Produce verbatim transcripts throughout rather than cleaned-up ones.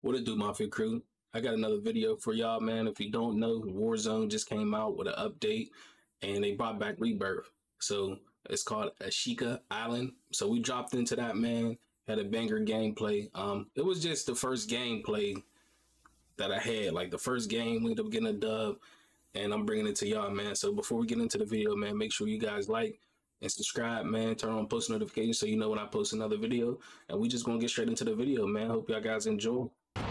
What it do, Mafia Crew? I got another video for y'all, man. If you don't know, Warzone just came out with an update and they brought back Rebirth. So it's called Ashika Island. So we dropped into that, man. Had a banger gameplay. Um, it was just the first gameplay that I had. Like the first game, we ended up getting a dub, and I'm bringing it to y'all, man. So before we get into the video, man, make sure you guys like and subscribe, man. Turn on post notifications so you know when I post another video. And we just gonna get straight into the video, man. Hope y'all guys enjoy.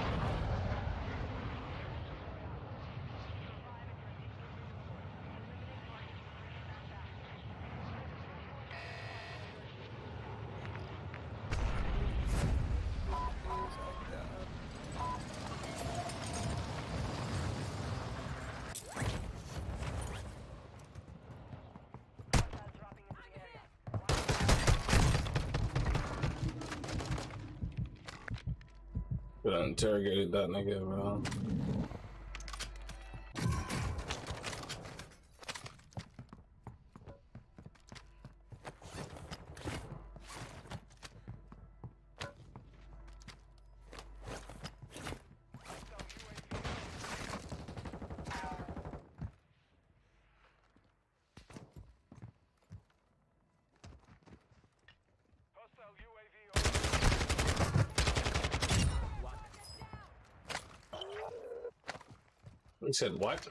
Could have interrogated that nigga, bro. He said what?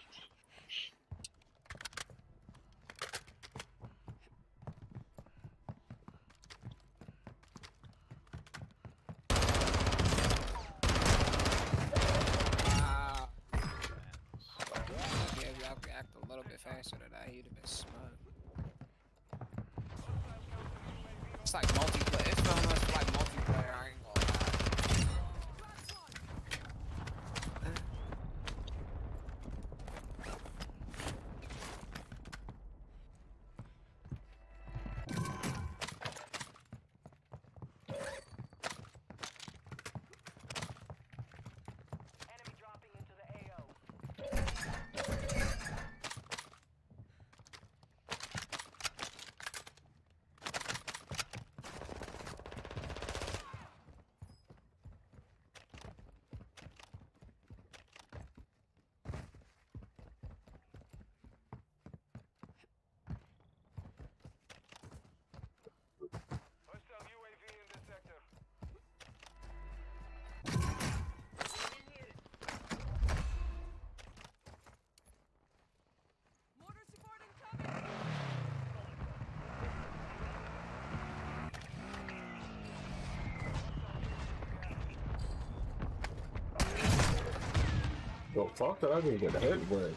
Wow. Yeah, if y'all react a little bit faster to that, he'd have been smart. It's like multiplayer. It's feeling much like multiplayer, I ain't gonna lie. Well, fuck that, I didn't get a head word.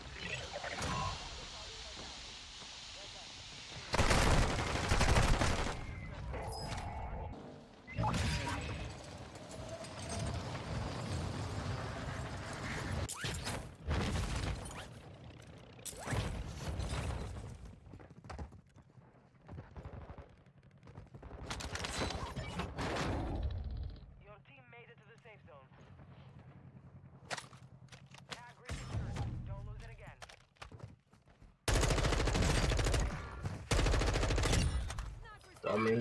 Your team made it to the safe zone. Don't lose it again. I mean,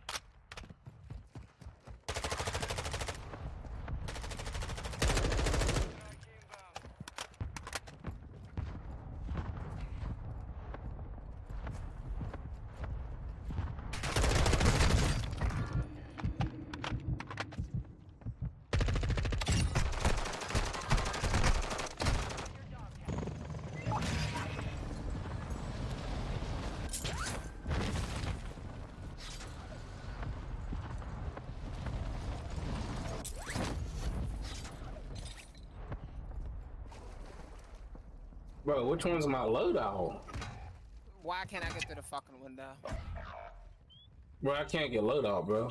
bro, which one's my loadout? Why can't I get through the fucking window? Bro, I can't get loadout, bro.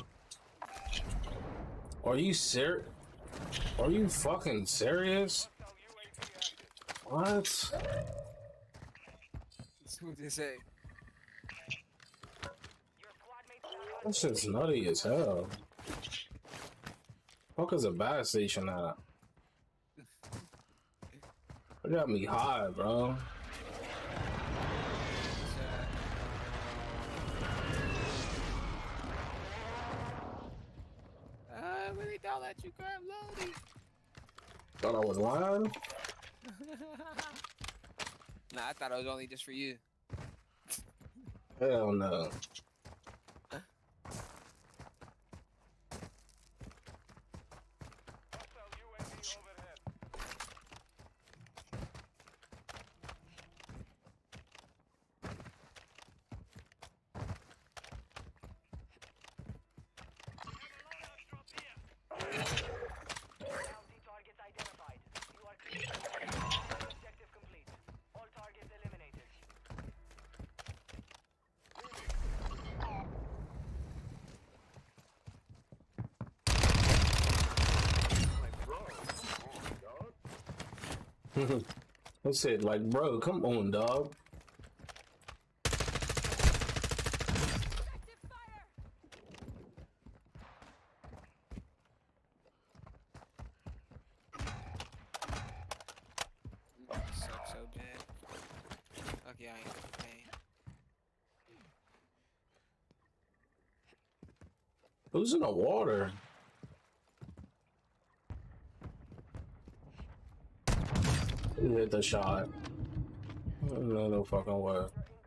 Are you serious? Are you fucking serious? What? That's what they say. That shit's nutty as hell. Fuck is a bad station at? It got me high, bro. Uh, really don't let you grab loading. Thought I was lying. Nah, I thought it was only just for you. Hell no. Hostile U A V overhead. Bounty targets identified. You are clear. Objective complete. All targets eliminated. I said, like, bro, come on, dog. Suck so bad. Okay, I ain't gonna pay. Who's in the water? Who hit the shot? No, no fucking way.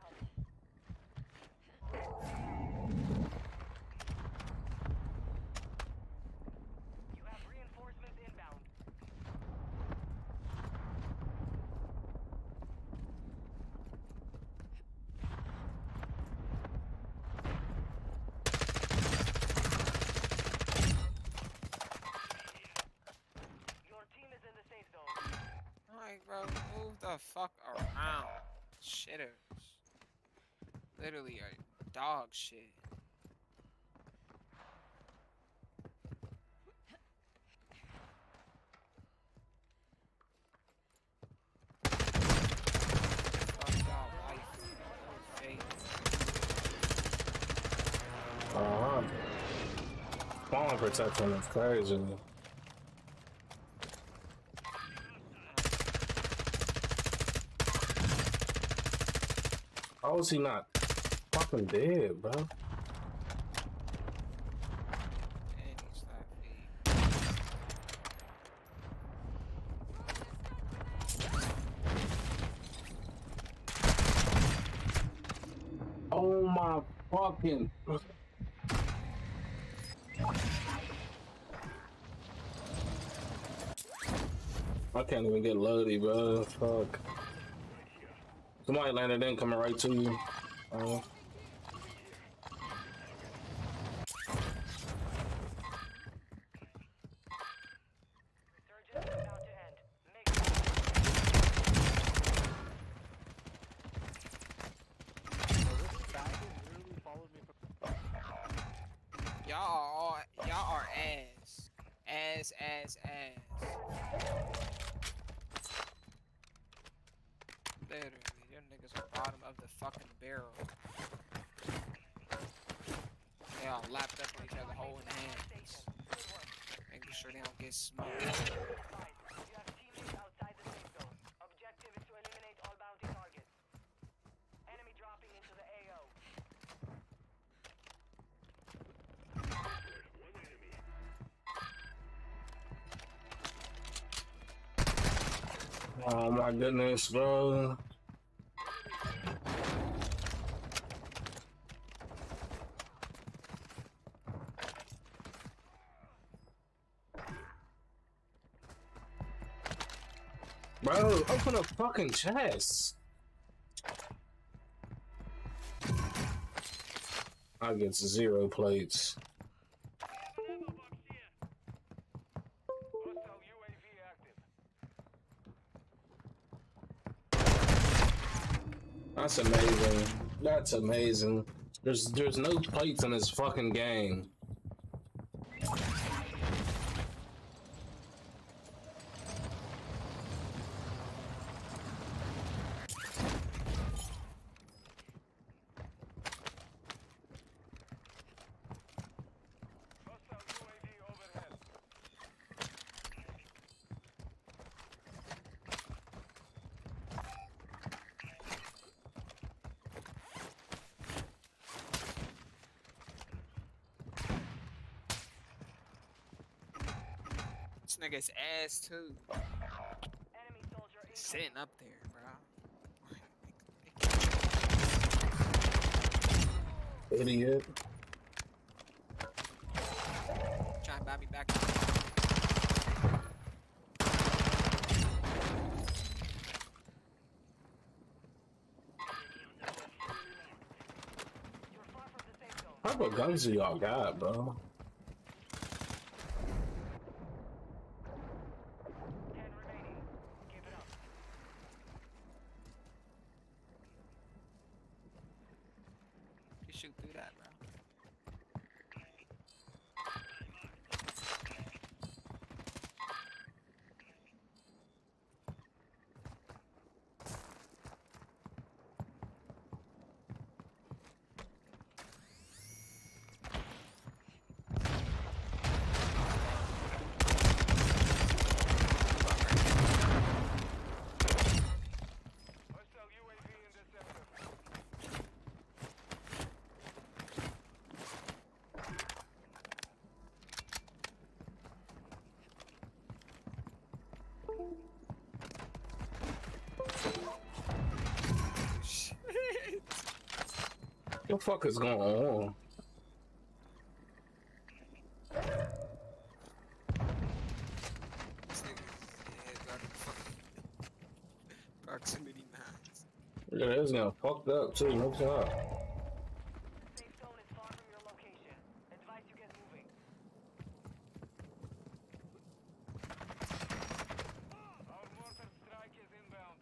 You have reinforcements inbound. Your team is in the safe zone. Alright, bro, move the fuck around. Shitters. Literally a dog shit. Fuck y'all life. Fake. Uh-huh. Falling protection is crazy. How is he not fucking dead, bro? And he's not feed. Oh my fucking. I can't even get loaded, bro. Fuck. Somebody landed in coming right to you. Uh, Surgeon is about to end. Make Y'all are all y'all are ass. Ass, ass, ass. Literally, them niggas are bottom of the fucking barrel. They all lapped up on each other, holding hands. Making sure they don't get smoked. You have teammates outside the safe zone. Objective is to eliminate all bounty targets. Enemy dropping into the A O. oh my goodness, bro. Bro, open a fucking chest. I get zero plates. Hostile U A V active. That's amazing. That's amazing. There's there's no plates in this fucking game. Hostile U A V overhead. this nigga's ass too. Enemy soldier incoming. Sitting up there, bro. Idiot. Trying to buy me back. You're far from the safe zone. How about guns do y'all got, bro? Ten remaining. Keep it up. You shoot through that, bro. Hostile U A V in this sector. Shit. What the fuck is going on? This nigga's head got a fucking proximity mines. Look at this now, fucked up too. What's up? Safe zone is far from your location. Advise you get moving. Our mortar strike is inbound.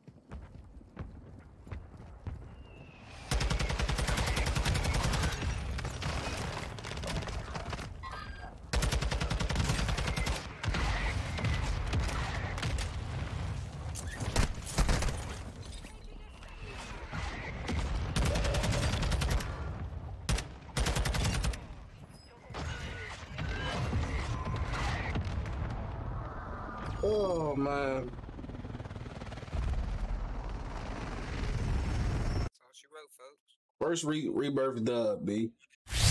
Oh man. That's all she wrote, folks. First re- rebirth dub, B.